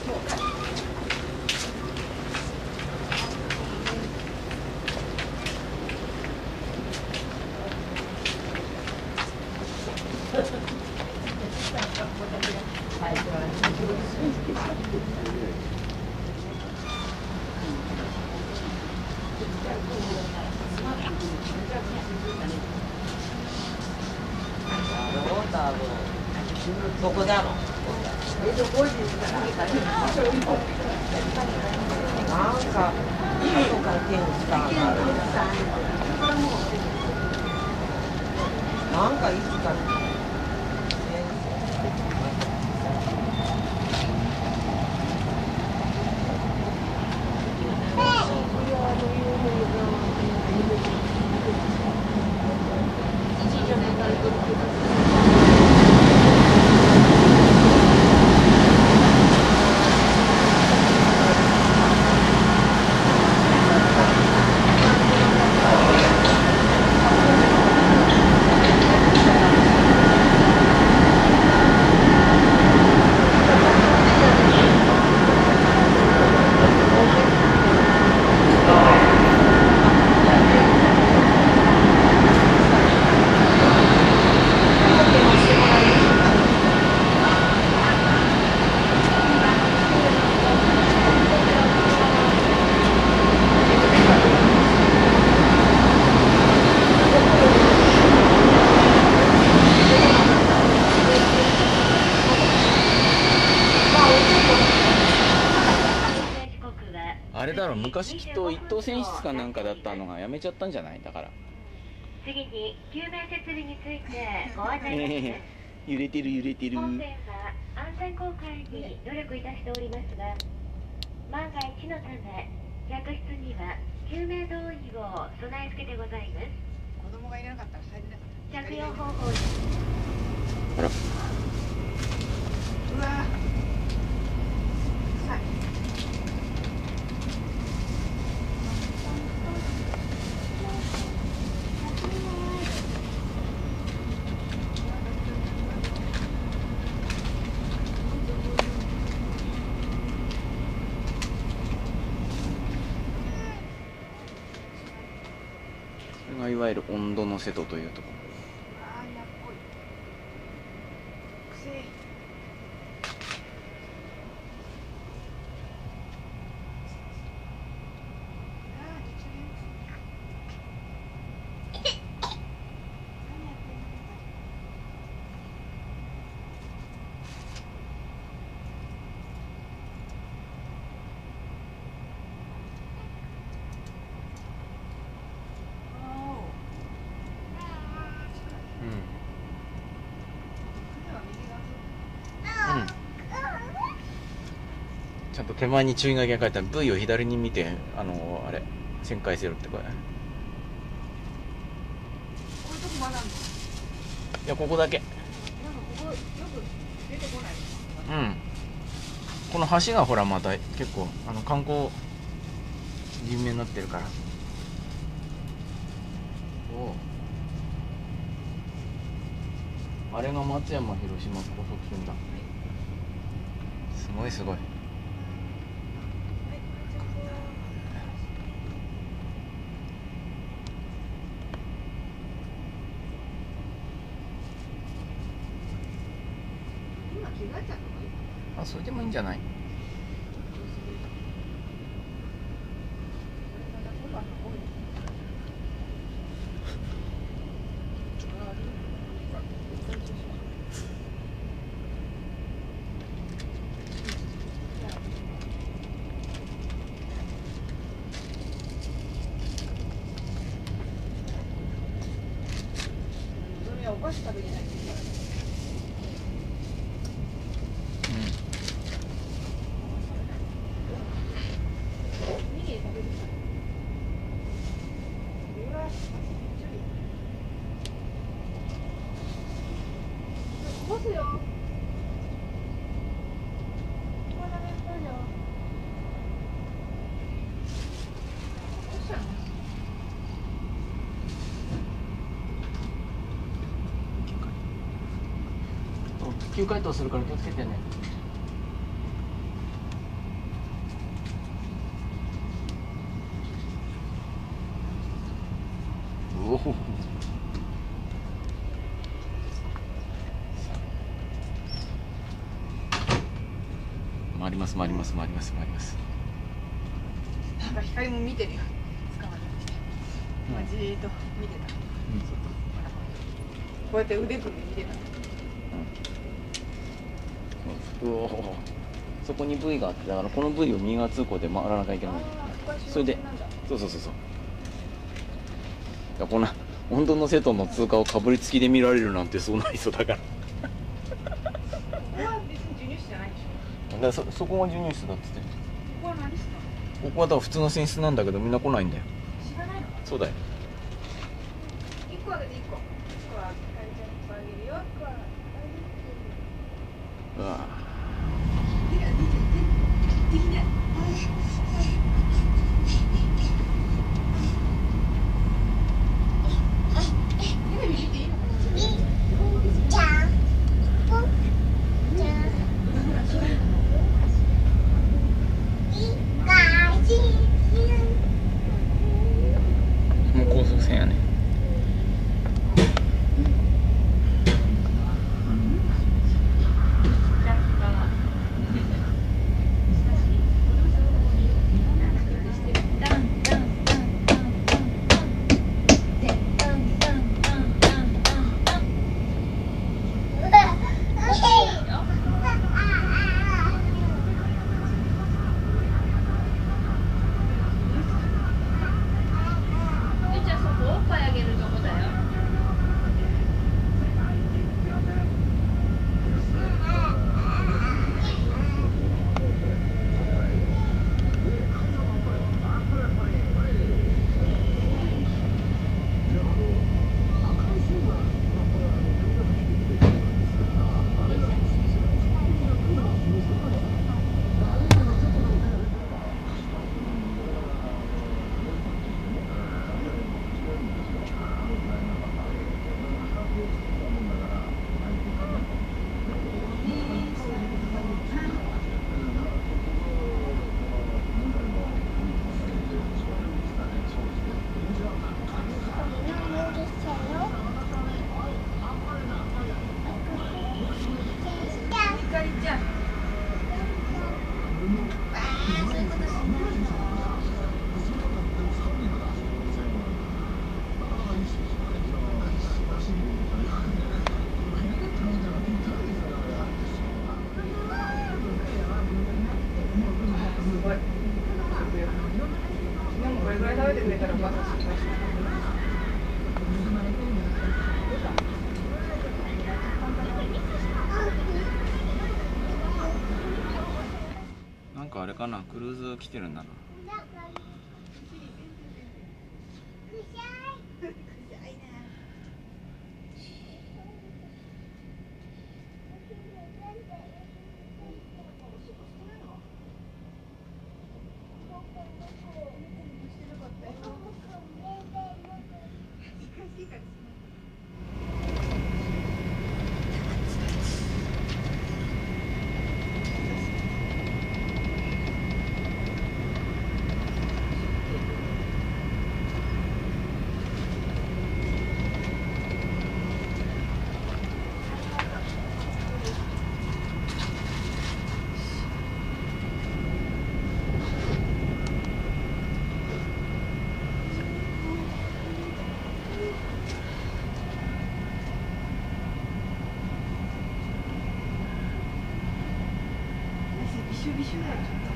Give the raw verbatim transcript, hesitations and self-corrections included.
ここだろ。なんか後から手を使うな。なんかいつか。 あれだろ、昔きっと一等船室かなんかだったのがやめちゃったんじゃない？だから次に救命設備についてご案内します。 揺れてる揺れてる。 本船は安全航海に努力いたしておりますが、万が一のため客室には救命胴衣を備え付けてございます。子供がいなかったら入れなかった。着用方法です。 あら、 うわこれがいわゆる温度の瀬戸というところ。ちゃんと手前に注意書きが書いてある。 ブイ を左に見て、あのー、あれ旋回せろってこれ。いや、ここだけ。うん。この橋がほらまた結構あの観光有名になってるから。お、あれが松山広島高速船だ。すごいすごい。あ、それでもいいんじゃない？ お菓子食べれない。 急回答するから気をつけてね。 回ります回ります回ります回ります。 なんか光も見てるよ。捕まえて。じーっと見てた。こうやって腕組んで見てた。 うお、そこに ブイ があって、だからこの ブイ を右側通行で回らなきゃいけない。それで、そうそうそうそう。いや、こんな本当の瀬戸の通過をかぶりつきで見られるなんてそうないそうだから。 ここは別に授乳室じゃないでしょ。 だからそそこが授乳室だっつって。 ここは何室なの？ ここはだから普通の寝室なんだけどみんな来ないんだよ。 知らないの？ そうだよ。 一個あげて一個。一個はかりちゃんにあげるよ。 うわ。 できない。 もう高速船やね。なんかあれかな、クルーズ来てるんだな。 びしょびしょだよ。